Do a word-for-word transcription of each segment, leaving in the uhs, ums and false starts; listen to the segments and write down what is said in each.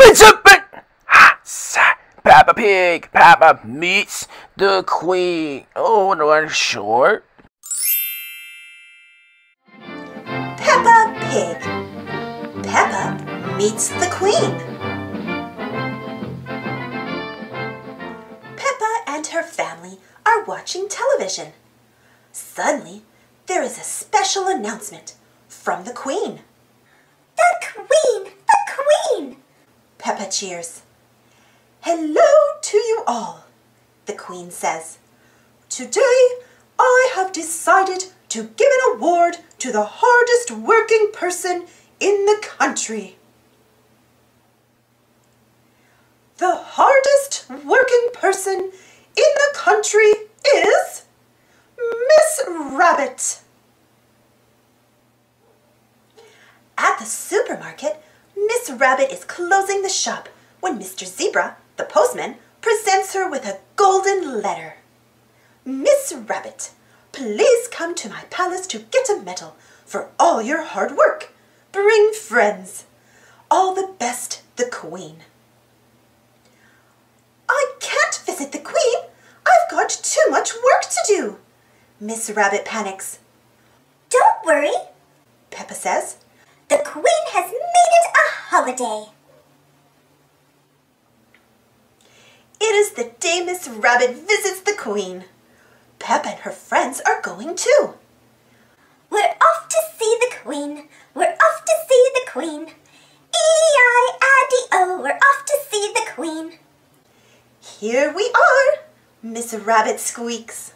It's a bit. Ha! Sa- Peppa Pig. Peppa meets the Queen. Oh, no, I'm short. Peppa Pig. Peppa meets the Queen. Peppa and her family are watching television. Suddenly, there is a special announcement from the Queen. The Queen! The Queen! Peppa cheers. Hello to you all, the Queen says. Today, I have decided to give an award to the hardest working person in the country. The hardest working person in the country is Miss Rabbit. At the supermarket, Miss Rabbit is closing the shop when Mister Zebra, the postman, presents her with a golden letter. Miss Rabbit, please come to my palace to get a medal for all your hard work. Bring friends. All the best, the Queen. I can't visit the Queen. I've got too much work to do. Miss Rabbit panics. Don't worry, Peppa says. the Queen has made it a holiday. It is the day Miss Rabbit visits the Queen. Peppa and her friends are going too. We're off to see the Queen. We're off to see the Queen. E I I D O, we're off to see the Queen. Here we are, Miss Rabbit squeaks.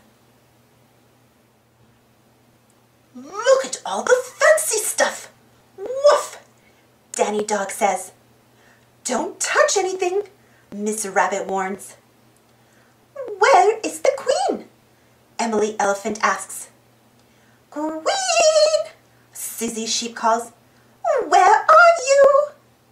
Look at all the fancy stuff. Woof, Danny Dog says. Don't touch anything, Miss Rabbit warns. Where is the Queen? Emily Elephant asks. Queen, Susie Sheep calls. Where are you?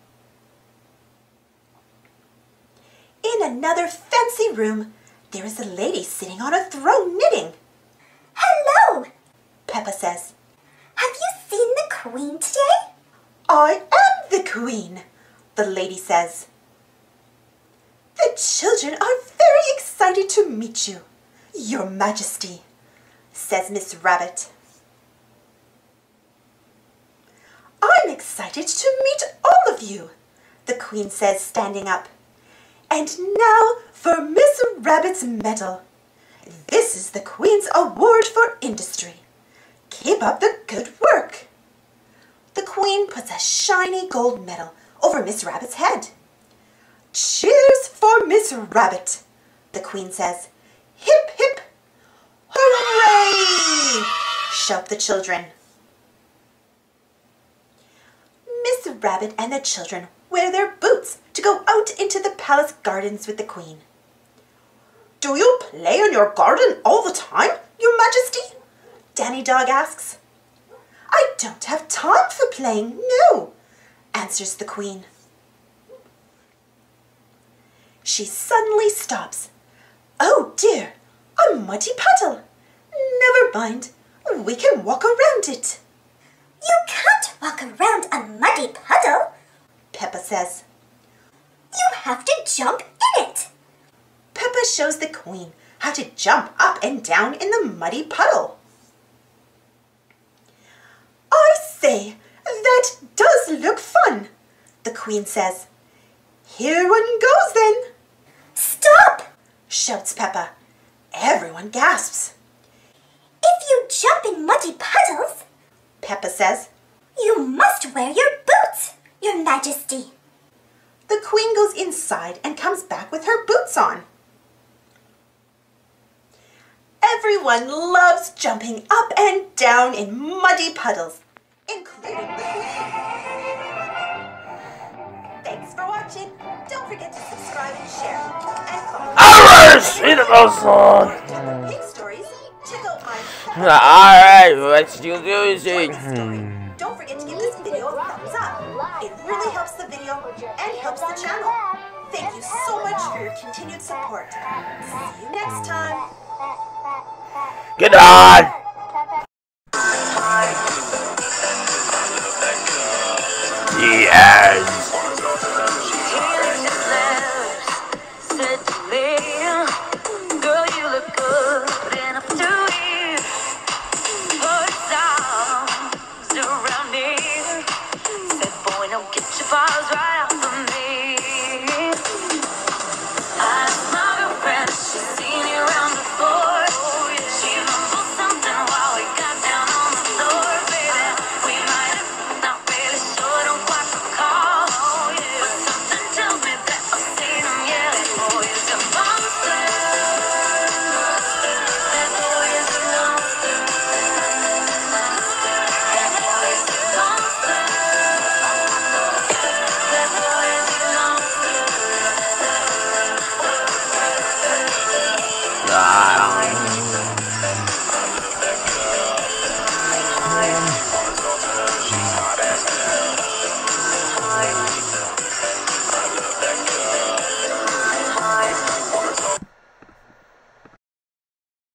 In another fancy room, there is a lady sitting on a throne knitting. Hello, Peppa says. have you seen the Queen today? I am the Queen, the lady says. The children are very excited to meet you, Your Majesty, says Miss Rabbit. I'm excited to meet all of you, the Queen says, standing up. And now for Miss Rabbit's medal. This is the Queen's Award for Industry. Keep up the good work. The Queen puts a shiny gold medal over Miss Rabbit's head. Cheers for Miss Rabbit, the Queen says. Hip, hip, hooray! Shout the children. Miss Rabbit and the children wear their boots to go out into the palace gardens with the Queen. Do you play in your garden all the time, Your Majesty? Danny Dog asks. I don't have time for playing, no, answers the Queen. She suddenly stops. Oh dear, a muddy puddle. Never mind, we can walk around it. You can't walk around a muddy puddle, Peppa says. you have to jump in it. Peppa shows the Queen how to jump up and down in the muddy puddle. I say, that does look fun, the Queen says. Here one goes then. Stop! Shouts Peppa. Everyone gasps. If you jump in muddy puddles, Peppa says. you must wear your boots, Your Majesty. The Queen goes inside and comes back with her boots on. Everyone loves jumping up and down in muddy puddles, including the Queen. Thanks for watching. Don't forget to subscribe and share. And follow Alright, see the most on. Peppa Pig stories. Check out my Alright, let's do this. Hmm. Don't forget to give this video a thumbs up. It really helps the video and helps the channel. Thank you so much for your continued support. See you next time. Good on. The end.